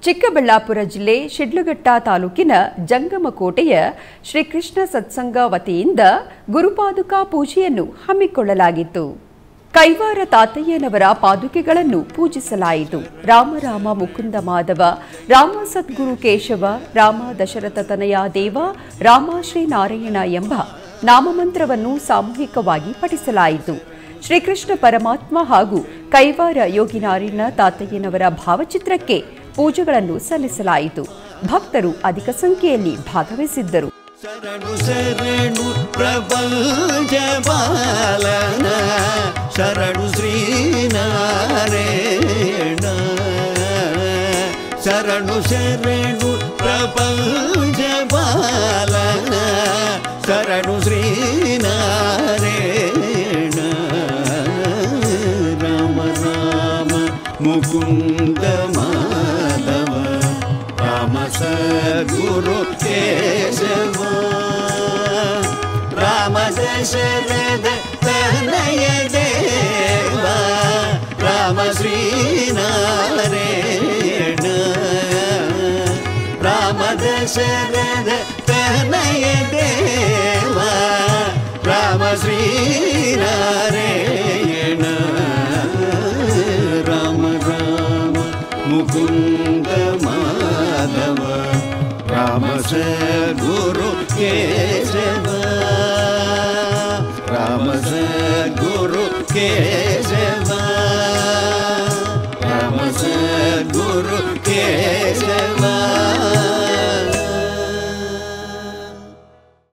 ಚಿಕ್ಕಬಳ್ಳಾಪುರ ಜಿಲ್ಲೆ ಶಿಡ್ಲಘಟ್ಟ ತಾಲೂಕಿನ ಜಂಗಮಕೋಟೆಯ ಶ್ರೀಕೃಷ್ಣ ಸತ್ಸಂಗ ವತಿಯಿಂದ ಗುರುಪಾದುಕಾ ಪೂಜೆಯನ್ನು ಹಮ್ಮಿಕೊಳ್ಳಲಾಗಿತ್ತು. ಕೈವಾರ ತಾತಯ್ಯನವರ ಪಾದುಕೆಗಳನ್ನು ಪೂಜಿಸಲಾಯಿತು. ರಾಮ ರಾಮ ಮುಕುಂದ ಮಾಧವ, ರಾಮ ಸದ್ಗುರು ಕೇಶವ, ರಾಮ ದಶರಥ ತನಯ ದೇವ, ರಾಮ ಶ್ರೀ ನಾರಾಯಣ ಎಂಬ ನಾಮಮಂತ್ರವನ್ನು ಸಾಮೂಹಿಕವಾಗಿ ಪಠಿಸಲಾಯಿತು. ಶ್ರೀಕೃಷ್ಣ ಪರಮಾತ್ಮ ಹಾಗೂ ಕೈವಾರ ಯೋಗಿನಾರಾಯಣ ತಾತಯ್ಯನವರ ಭಾವಚಿತ್ರಕ್ಕೆ ಪೂಜೆಗಳನ್ನು ಸಲ್ಲಿಸಲಾಯಿತು. ಭಕ್ತರು ಅಧಿಕ ಸಂಖ್ಯೆಯಲ್ಲಿ ಭಾಗವಹಿಸಿದ್ದರು. ಶರಣು ಶರಣು ಪ್ರಪಂಚ ಪಾಲನ ಶರಣು ಶ್ರೀನಾರಾಯಣ, ಶರಣು ಶರಣು ಪ್ರಪಂಚ ಪಾಲನ ಶರಣು ಶ್ರೀನಾರಾಯಣ. ರಾಮ ರಾಮ ಮುಕುಂದ ಮಾಧವ, ರಾಮ ಸದ್ಗುರು ಕೇಶವ, ರಾಮ ದಶರಥ ತನಯ ದೇವ, ರಾಮ ಶ್ರೀನಾರಾಯಣ, ರಾಮ ದಶರಥ ತನಯ ದೇವ, ರಾಮ ಶ್ರೀನಾರಾಯಣ.